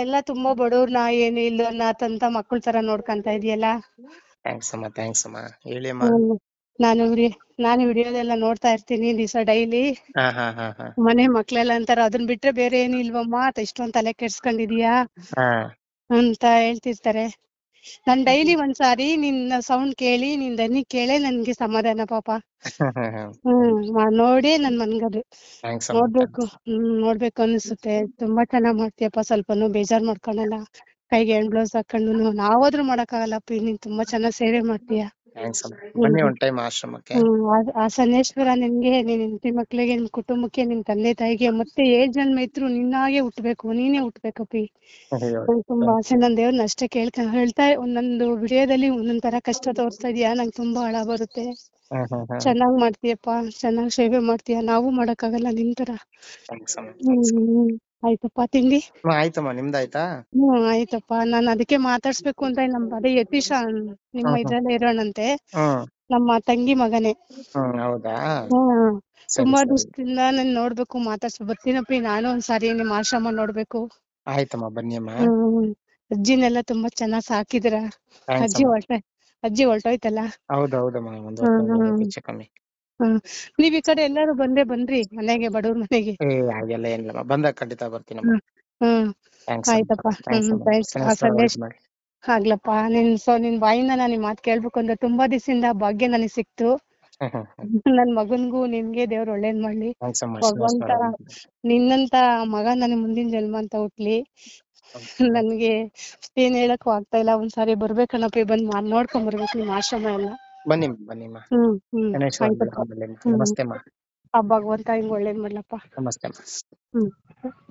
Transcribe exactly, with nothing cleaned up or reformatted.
ಎಲ್ಲ ತುಂಬಾ ಬಡವ್ರನ್ನ ಏನು ಇಲ್ಲೋರ್ನ ತಂತ ಮಕ್ಕಳ ತರ ನೋಡ್ಕೊಂತ ಇದೆಯಲ್ಲ. ಥ್ಯಾಂಕ್ಸ್ ಅಮ್ಮ ಥ್ಯಾಂಕ್ಸ್ ಅಮ್ಮ ಹೇಳಿ ಅಮ್ಮ. ಹ್ಮ್ ನಾನು ವಿಡಿಯೋ ನಾನು ವಿಡಿಯೋದೆಲ್ಲ ನೋಡ್ತಾ ಇರ್ತೀನಿ ದಿವಸ ಡೈಲಿ. ಹಾ ಹಾ ಹಾ ಹಾ ಮನೆ ಮಕ್ಳೆಲ್ಲ ಅಂತಾರ ಅದನ್ನ ಬಿಟ್ರೆ ಬೇರೆ ಏನು ಇಲ್ವಮ್ಮ ಇಷ್ಟೊಂದ್ ತಲೆ ಕೆಡ್ಸ್ಕೊಂಡಿದೀಯಾ ಹಾ ಅಂತ ಹೇಳ್ತಿರ್ತಾರೆ. ನಾನ್ ಡೈಲಿ ಒಂದ್ಸಾರಿ ನಿನ್ನ ಸೌಂಡ್ ಕೇಳಿ ನಿನ್ ದನಿ ಕೇಳೇ ನನ್ಗೆ ಸಮಾಧಾನ ಪಾಪ. ಹ್ಮ್ ಮಾ- ನೋಡಿ ನನ್ ಮನ್ಗದು ಥ್ಯಾಂಕ್ಸ್ ಅಮ್ಮ ನೋಡ್ಬೇಕು ಹ್ಮ್ ನೋಡ್ಬೇಕು ಅನ್ಸುತ್ತೆ. ತುಂಬಾ ಚೆನ್ನಾಗ್ ಮಾಡ್ತೀಯಪ್ಪ, ಸ್ವಲ್ಪನೂ ಬೇಜಾರ್ ಮಾಡ್ಕೊಳಲ್ಲ. ಕೈಗೆ ಹ್ಯಾಂಡ್ ಗ್ಲೌಸ್ ಹಾಕೊಂಡು ನಾವಾದ್ರೂ ಮಾಡಕ್ಕಾಗಲ್ಲಪ್ಪ, ನೀನ್ ತುಂಬಾ ಚೆನ್ನಾಗ್ ಸೇವೆ ಮಾಡ್ತೀಯ. ಥ್ಯಾಂಕ್ಸ್ ಅಮ್ಮ ಬನ್ನಿ ಹ್ಮ್ ಒಂದ್ ಟೈಮ್ ಆಶ್ರಮಕ್ಕೆ. ಹ್ಮ್ ಆ- ಆ ಸನ್ನೇಶ್ವರ ನಿನ್ಗೆ, ನಿನ್ ಹೆಂಡತಿ ಮಕ್ಳಿಗೆ, ನಿನ್ ಕುಟುಂಬಕ್ಕೆ, ನಿನ್ ತಂದೆ ತಾಯಿಗೆ ಮತ್ತೆ ಏಳ್ ಜನ್ಮ ಇದ್ರು ನಿನ್ನಾಗೆ ಹುಟ್ಬೇಕು, ನೀನೇ ಹುಟ್ಬೇಕಪ್ಪಿ. ಅಯ್ಯೋ ನಂಗೆ ತುಂಬಾ ಆಸೆ. ನನ್ ದೇವ್ರನ್ನ ಅಷ್ಟೇ ಕೇಳ್ಕ ಹೇಳ್ತಾ ಒಂದೊಂದು ವಿಡಿಯೋದಲ್ಲಿ ಒಂದೊಂದ್ ತರ ಕಷ್ಟ ತೋರಿಸ್ತಾ ಇದೀಯಾ, ನಂಗೆ ತುಂಬಾ ಹಳ ಬರುತ್ತೆ. ಹ್ಮ್ ಹ್ಮ್ ಹ್ಮ್ ಚೆನ್ನಾಗ್ ಮಾಡ್ತೀಯಪ್ಪ, ಚೆನ್ನಾಗ್ ಸೇವೆ ಮಾಡ್ತೀಯ, ನಾವು ಮಾಡಕ್ಕಾಗಲ್ಲ ನಿನ್ ತರ. ಥ್ಯಾಂಕ್ಸ್ ಅಮ್ಮ ಹ್ಮ್ ಹ್ಮ್ ಆಯ್ತಪ್ಪ ತಿಂಡಿ? ಅಮ್ಮ ಆಯ್ತಮ್ಮ ನಿಮ್ದಾಯ್ತಾ? ಹ್ಮ್ ಆಯ್ತಪ್ಪ. ನಾನ್ ಅದಕ್ಕೆ ಮಾತಾಡ್ಸ್ಬೇಕು ಅಂತ ನಮ್ ಅದೇ ಯತೀಶ ನಿಮ್ಮ ಹ್ಮ್ ಹ್ಮ್ ಇದ್ರಲ್ಲೇ ಇರೋಣಂತೆ, ಹ್ಮ್ ನಮ್ಮ ತಂಗಿ ಮಗನೇ. ಹ್ಮ್ ಹೌದಾ ಹ್ಮ್ ಸರಿ ತುಂಬಾ ಸರಿ ದಿವಸದಿಂದ ನನ್ ನೋಡ್ಬೇಕು, ಮಾತಾಡ್ಸ್ಬೇಕು. ಬರ್ತೀನಪ್ಪಿ ನಾನು ಒಂದ್ಸಾರಿ ನಿಮ್ ಆಶ್ರಮ ನೋಡ್ಬೇಕು. ಆಯ್ತಮ್ಮ ಬನ್ನಿ ಅಮ್ಮ. ಹ್ಮ್ ಅಜ್ಜಿನೆಲ್ಲ ತುಂಬಾ ಚೆನ್ನಾಗ್ ಸಾಕಿದ್ರ. ಥ್ಯಾಂಕ್ಸ್ ಅಜ್ಜಿ ಅಮ್ಮ. ಹೊರ್ಟ ಅಜ್ಜಿ ಹೊರ್ಟೋಯ್ತಲ್ಲ. ಹೌದೌದಮ್ಮ ಒಂದ್ ವರ್ಷ ಹ್ಮ್ ಹ್ಮ್ ಹೆಚ್ಚು ಕಮ್ಮಿ. ಹ್ಮ್ ನೀವ್ ಈ ಕಡೆ ಎಲ್ಲಾರು ಬಂದೇ ಬನ್ರಿ ಮನೆಗೆ, ಬಡವ್ರ ಮನೆಗೆ. ಏ ಹಾಗೆಲ್ಲ ಏನಿಲ್ಲಮ್ಮ, ಬಂದಾಗ ಖಂಡಿತ ಬರ್ತೀನಮ್ಮ. ಹ್ಮ್ ಹ್ಮ್ ಥ್ಯಾಂಕ್ಸ್ ಅಮ್ಮ ಆಯ್ತಪ್ಪ. ಥ್ಯಾಂಕ್ಸ್ ಹ್ಮ್ ಅಮ್ಮ ಥ್ಯಾಂಕ್ಸ್. ಆ ಶನೇಶ್ವರ ಸಂದೇಶ್ ಒಳ್ಳೇದ್ ಮಾಡಿ. ಆಗ್ಲಪ್ಪ. ನಿನ್ ಸೊ ನಿನ್ ಬಾಯಿಂದ ನಾನು ಈ ಮಾತ್ ಕೇಳ್ಬೇಕು ಅಂದ್ರೆ ತುಂಬಾ ದಿವಸದಿಂದ ಭಾಗ್ಯ ನನಗ್ ಸಿಕ್ತು. ಹ್ಮ್ ಹ್ಮ್ ಹ್ಮ್ ನನ್ ಮಗನ್ಗೂ ನಿನ್ಗೆ ದೇವ್ರ ಒಳ್ಳೇದ್ ಮಾಡ್ಲಿ. ಥ್ಯಾಂಕ್ಸ್ ಅಮ್ಮ ಭಗವಂತ ಶನೇಶ್ವರ ಒಳ್ಳೇದ್ ಮಾಡಿ. ನಿನ್ನಂತ ಮಗ ನನ್ ಮುಂದಿನ ಜನ್ಮ ಅಂತ ಹುಟ್ಲಿ. ನನ್ಗೆ ಏನ್ ಹೇಳಕ್ಕೂ ಆಗ್ತಾ ಇಲ್ಲ. ಒಂದ್ಸಾರಿ ಬರ್ಬೇಕಣ್ಣಪ್ಪಿ, ಬಂದ್ ಮಾಡ್ ನೋಡ್ಕೊಂಡ್ ಬರ್ಬೇಕು ನಿಮ್ ಆಶ್ರಮ ಎಲ್ಲ. ಬನ್ನಿ ಬನ್ನಿಮ್ಮ. ಹ್ಮ್ ಹ್ಮ್ ಶನೇಶ್ವರ ಆಯ್ತಪ್ಪ. ಒಳ್ಳೇದ್ ಮಾಡ್ಲಿ. ಹ್ಮ್ ನಮಸ್ತೆ ಅಮ್ಮ. ಆ ಭಗವಂತ ಹಿಂಗ್ ಒಳ್ಳೇದ್ ಮಾಡ್ಲಪ್ಪ. ನಮಸ್ತೆ ಅಮ್ಮ. ಹ್ಮ್